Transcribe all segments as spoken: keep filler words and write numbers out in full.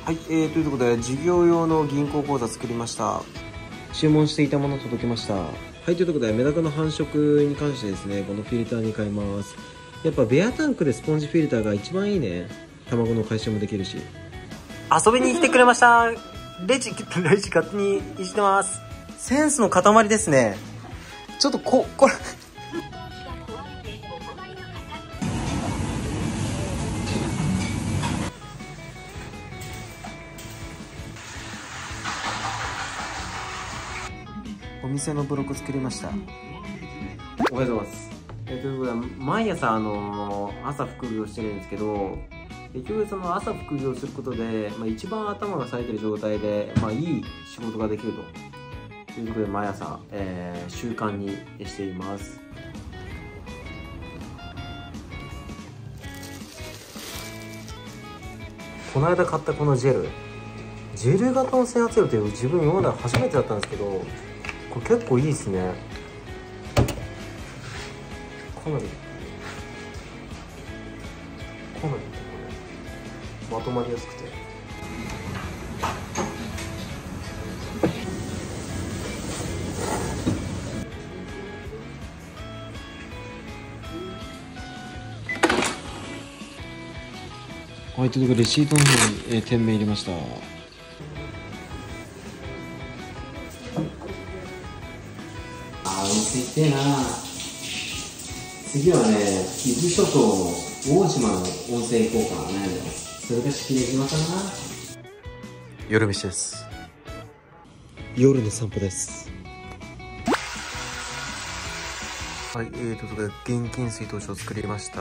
はい、えー、ということで事業用の銀行口座作りました。注文していたもの届きました。はい、ということでメダカの繁殖に関してですね、このフィルターに変えます。やっぱベアタンクでスポンジフィルターが一番いいね。卵の回収もできるし。遊びに来てくれました。レジレジ勝手にいじってます。センスの塊ですね。ちょっとここれお店のブログ作りました。おはようございます。えー、ということで毎朝あのー、朝副業してるんですけど、結局その朝副業することで、まあ、一番頭が冴えてる状態で、まあ、いい仕事ができるということで毎朝、えー、習慣にしています。この間買ったこのジェルジェル型の整髪料って自分今まで初めてだったんですけど、これ結構いいですね。かなりかなりまとまりやすくて、はい、ということでレシートの方に、えー、店名入れました。あー、落ち着いてえな。次はね、伊豆諸島大島の温泉行こうかな悩んでます。それが式根島かな。夜飯です。夜の散歩です。はい、えーということで現金水筒書を作りました。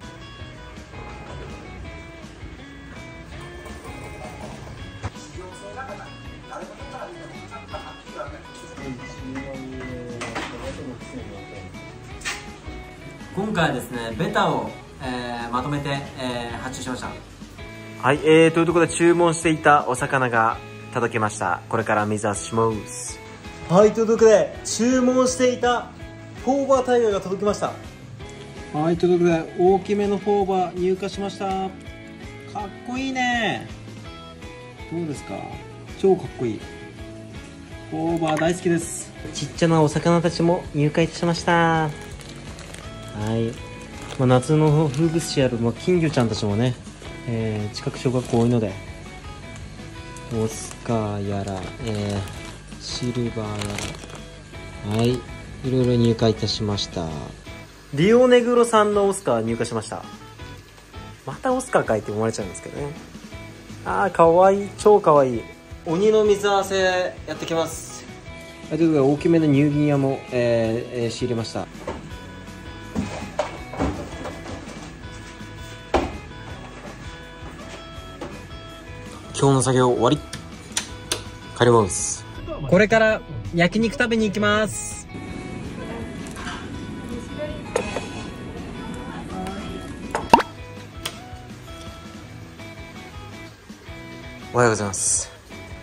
今回はですね、ベタを、えー、まとめて、えー、発注しました。はい、えー、というところで注文していたお魚が届きました。これから水揚げします。はい、ということで注文していたフォーバータイガーが届きました。はい、ということで大きめのフォーバー入荷しました。かっこいいね。どうですか？超かっこいい。フォーバー大好きです。ちっちゃなお魚たちも入荷しました。はい、まあ、夏の風物詩ある、まあ、金魚ちゃんたちもね、えー、近く小学校多いのでオスカーやら、えー、シルバーやら、はい、いろいろ入荷いたしました。リオネグロさんのオスカー入荷しました。またオスカーかいって思われちゃうんですけどね。あー、かわいい、超かわいい。鬼の水合わせやってきます。ということで大きめの乳銀屋も、えーえー、仕入れました。今日の作業終わり。帰ります。これから焼肉食べに行きます。おはようございます。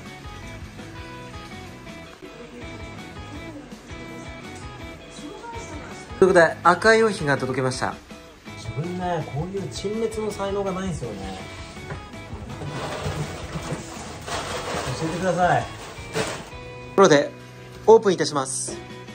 ということで赤い用品が届きました。自分ね、こういう陳列の才能がないんですよね。教えてください。ところでオープンいたします。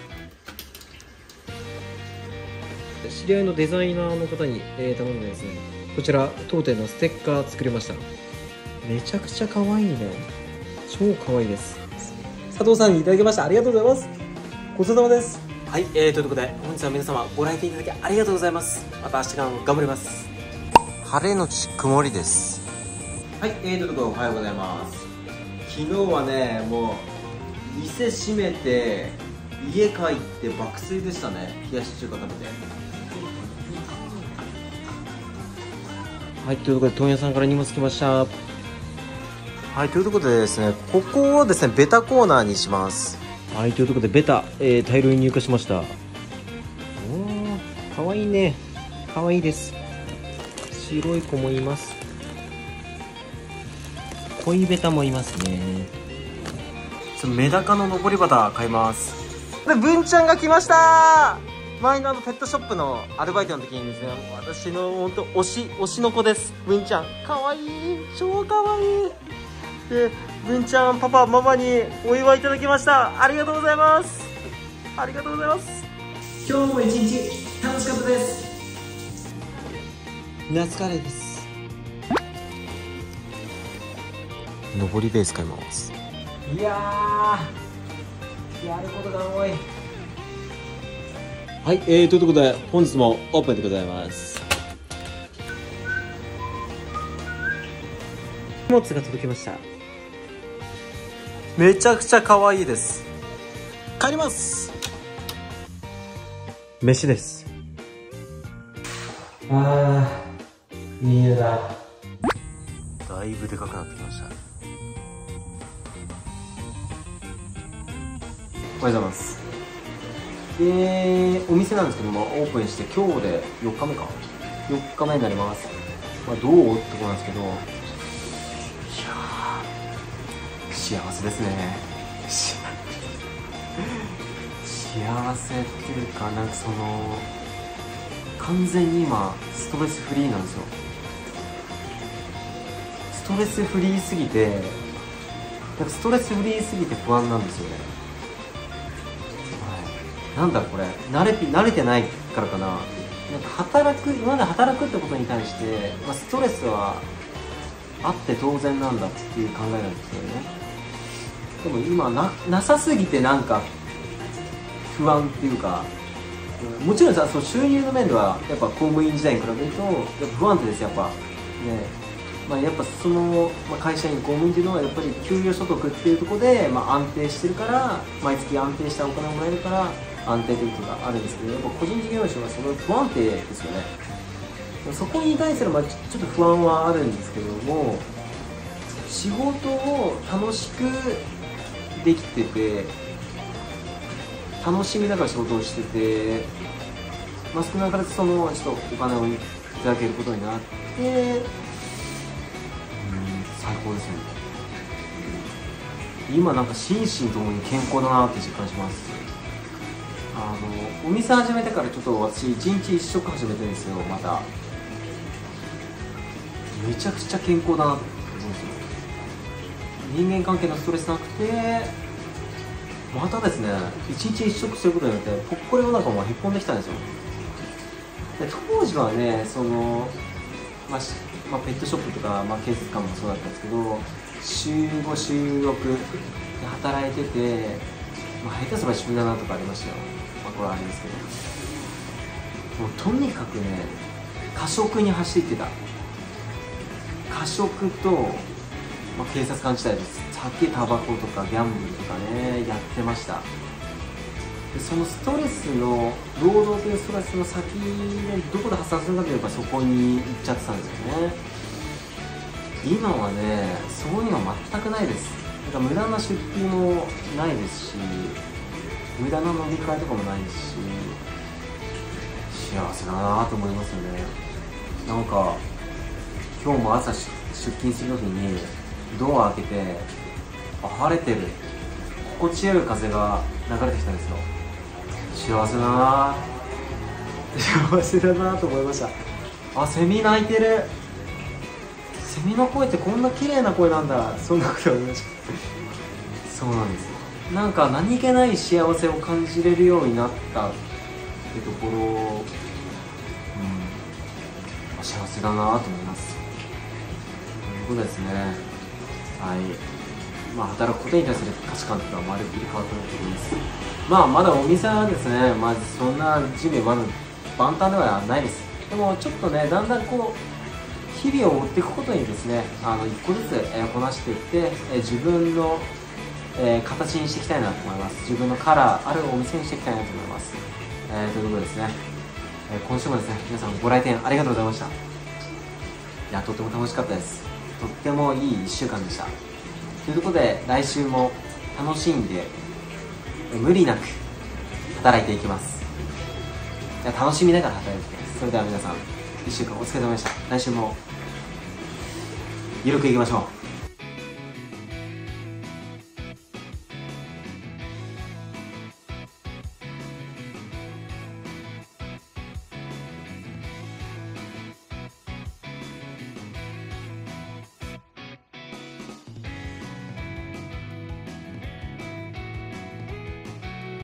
知り合いのデザイナーの方に、えー、頼んでですね、こちら当店のステッカー作りました。めちゃくちゃ可愛いね。超可愛いです。佐藤さんにいただきました。ありがとうございます。ごちそうさまです。はい、えー、ということで本日は皆様ご来店いただきありがとうございます。また明日からも頑張ります。晴れのち曇りです。はい、えー、ということでおはようございます。昨日はね、もう店閉めて家帰って爆睡でしたね。冷やし中華食べて。はい、ということで問屋さんから荷物来ました。はい、ということでですね、ここをですねベタコーナーにします。はい、ということでベタ、えー、大量に入荷しました。おー、かわいいね。かわいいです。白い子もいます。恋ベタもいますね。メダカの登り旗買います。で、文ちゃんが来ました。前のあのペットショップのアルバイトの時にですね、私の本当推し推しの子です。文ちゃん、かわいい、超かわいい。 して文ちゃんパパママにお祝いいただきました。ありがとうございます。ありがとうございます。今日も一日楽しかったです。ナスカレーです。上りベース買います。いやー、やることが多い。はい、えー、ということで本日もオープンでございます。荷物が届きました。めちゃくちゃ可愛いです。帰ります。飯です。あー、いい湯だ。だいぶでかくなってきました。おはようございます。で、お店なんですけども、オープンして今日でよっかめか。よっかめになります。まあ、どうってことなんですけど、いやー、幸せですね。幸せっていうか、なんかその、完全に今、ストレスフリーなんですよ。ストレスフリーすぎて、なんかストレスフリーすぎて不安なんですよね。なんだこれ、慣れ慣れてないからかな。なんか働く、今まで働くってことに対して、まあ、ストレスはあって当然なんだっていう考えなんですよね。でも今な、なさすぎてなんか不安っていうか、もちろんさ、その収入の面ではやっぱ公務員時代に比べるとやっぱ不安定です。やっぱね、まあ、やっぱその、まあ、会社員公務員っていうのはやっぱり給与所得っていうところで、まあ、安定してるから、毎月安定したお金をもらえるから安定ということがあるんですけど、やっぱ個人事業主はその不安定ですよね。そこに対する、まあ、ちょっと不安はあるんですけども、仕事を楽しくできてて、楽しみながら仕事をしてて、まあ、少なからずそのちょっとお金をいただけることになって、うん、最高ですよね。今なんか心身ともに健康だなって実感します。あのお店始めてからちょっと私いちにちいち食始めてるんですよ。まためちゃくちゃ健康だなって思うんですよ。人間関係のストレスなくて、またですね、いちにちいち食することによってぽっこりお腹もへっこんできたんですよ。で当時はね、その、まあまあ、ペットショップとか、まあ、警察官もそうだったんですけど、週ご週ろくで働いてて、まあ、下手すれば週ななとかありましたよ。まあ、これはあれですけど、もうとにかくね、過食に走ってた。過食と、まあ、警察官時代です。酒、タバコとかギャンブルとかね、やってました。でそのストレスの、労働というストレスの先でどこで発散するかといえばそこに行っちゃってたんですよね。今はね、そういうのは全くないです。だから無駄な出費もないですし、無駄な飲み会とかもないし、幸せだなと思いますよね。なんか今日も朝出勤するときにドア開けて、あ、晴れてる、心地よい風が流れてきたんですよ。幸せだな幸せだなと思いました。あ、セミ鳴いてる。セミの声ってこんな綺麗な声なんだ。そんなこと思いました。そうなんですよ。なんか何気ない幸せを感じれるようになったってところ、うん、幸せだなと思います。ということですね。はい。まあ、働くことに対する価値観というのはまるっきり変わったと思います。まあ、まだお店はですね、まあ、そんな地味まだ万端ではないです。でもちょっとね、だんだんこう日々を追っていくことにですね、あの一個ずつ、えー、こなしていって、えー、自分の、えー、形にしていきたいなと思います。自分のカラーあるお店にしていきたいなと思います。えー、ということでですね、えー、今週もですね、皆さんご来店ありがとうございました。いや、とっても楽しかったです。とってもいいいっしゅうかんでした。ということで、来週も楽しんで無理なく働いていきます。じゃあ楽しみながら働いていきます。それでは皆さん、いっしゅうかんお疲れ様でした。来週もゆるくいきましょう。